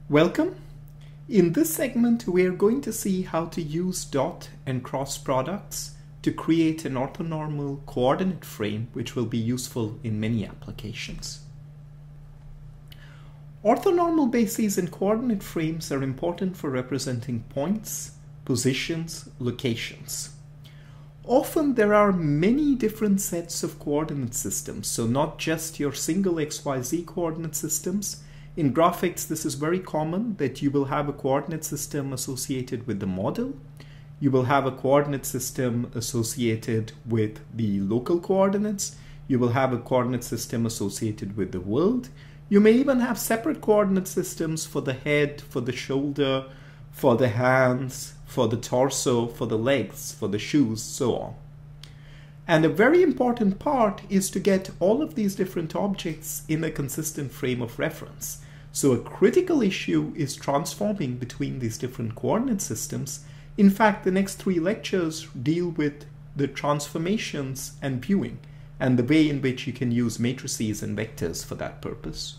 Welcome. In this segment, we are going to see how to use dot and cross products to create an orthonormal coordinate frame, which will be useful in many applications. Orthonormal bases and coordinate frames are important for representing points, positions, locations. Often there are many different sets of coordinate systems, so not just your single XYZ coordinate systems. In graphics, this is very common that you will have a coordinate system associated with the model. You will have a coordinate system associated with the local coordinates. You will have a coordinate system associated with the world. You may even have separate coordinate systems for the head, for the shoulder, for the hands, for the torso, for the legs, for the shoes, so on. And a very important part is to get all of these different objects in a consistent frame of reference. So a critical issue is transforming between these different coordinate systems. In fact, the next 3 lectures deal with the transformations and viewing and the way in which you can use matrices and vectors for that purpose.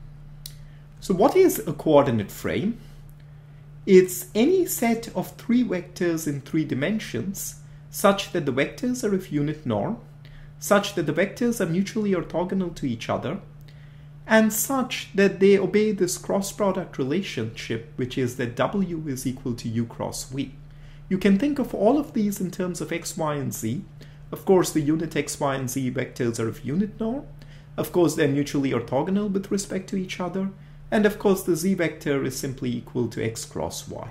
So what is a coordinate frame? It's any set of 3 vectors in 3 dimensions such that the vectors are of unit norm, such that the vectors are mutually orthogonal to each other, and such that they obey this cross-product relationship, which is that W is equal to U cross V. You can think of all of these in terms of X, Y, and Z. Of course, the unit X, Y, and Z vectors are of unit norm. Of course, they're mutually orthogonal with respect to each other. And of course, the Z vector is simply equal to X cross Y.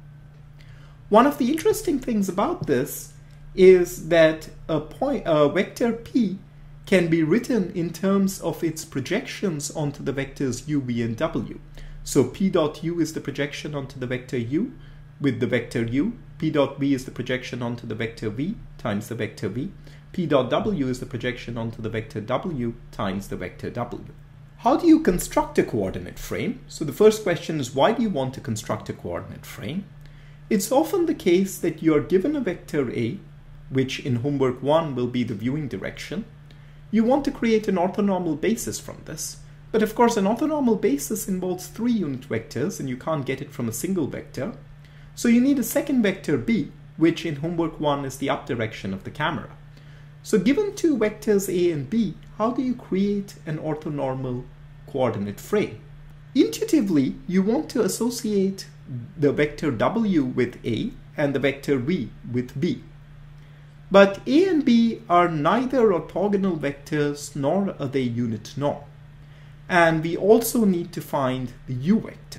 One of the interesting things about this is that a vector P can be written in terms of its projections onto the vectors U, V, and W. So P dot U is the projection onto the vector U with the vector U. P dot V is the projection onto the vector V times the vector V. P dot W is the projection onto the vector W times the vector W. How do you construct a coordinate frame? So the first question is, why do you want to construct a coordinate frame? It's often the case that you're given a vector A, which in homework 1 will be the viewing direction. You want to create an orthonormal basis from this. But of course, an orthonormal basis involves 3 unit vectors, and you can't get it from a single vector. So you need a second vector B, which in homework 1 is the up direction of the camera. So given 2 vectors A and B, how do you create an orthonormal coordinate frame? Intuitively, you want to associate the vector W with A and the vector V with B. But A and B are neither orthogonal vectors nor are they unit norm. And we also need to find the U vector.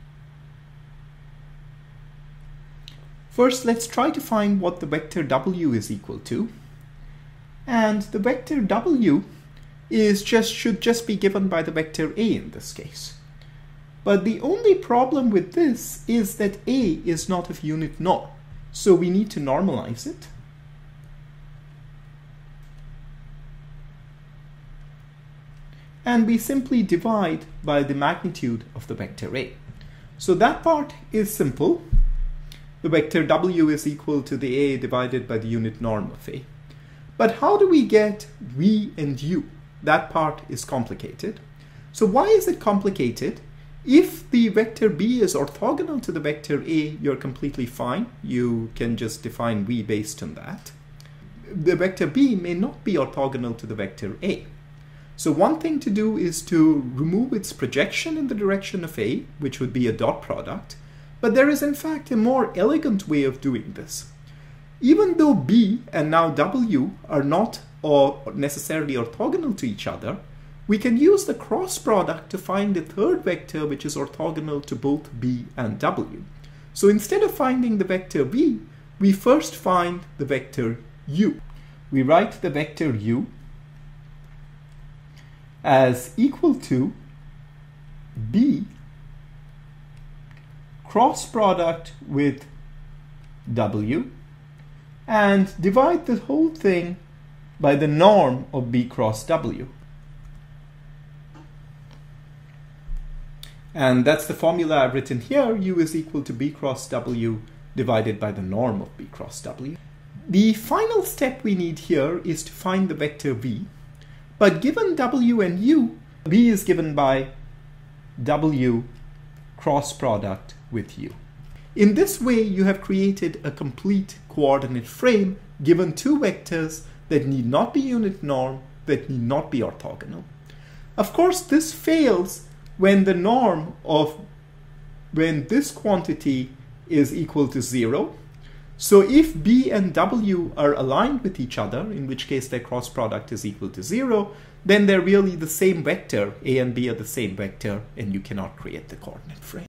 First, let's try to find what the vector W is equal to. And the vector W should just be given by the vector A in this case. But the only problem with this is that A is not of unit norm. So we need to normalize it. And we simply divide by the magnitude of the vector A. So that part is simple. The vector W is equal to the A divided by the unit norm of A. But how do we get V and U? That part is complicated. So why is it complicated? If the vector B is orthogonal to the vector A, you're completely fine. You can just define V based on that. The vector B may not be orthogonal to the vector A. So one thing to do is to remove its projection in the direction of A, which would be a dot product. But there is in fact a more elegant way of doing this. Even though B and now W are not necessarily orthogonal to each other, we can use the cross product to find the third vector which is orthogonal to both B and W. So instead of finding the vector B, we first find the vector U. We write the vector U as equal to B cross product with W and divide the whole thing by the norm of B cross W. And that's the formula I've written here. U is equal to B cross W divided by the norm of B cross W. The final step we need here is to find the vector V. But given W and U, V is given by W cross product with u. In this way, you have created a complete coordinate frame given two vectors that need not be unit norm, that need not be orthogonal. Of course, this fails when the norm of when this quantity is equal to 0. So if b and w are aligned with each other, in which case their cross product is equal to 0, then they're really the same vector. A and b are the same vector, and you cannot create the coordinate frame.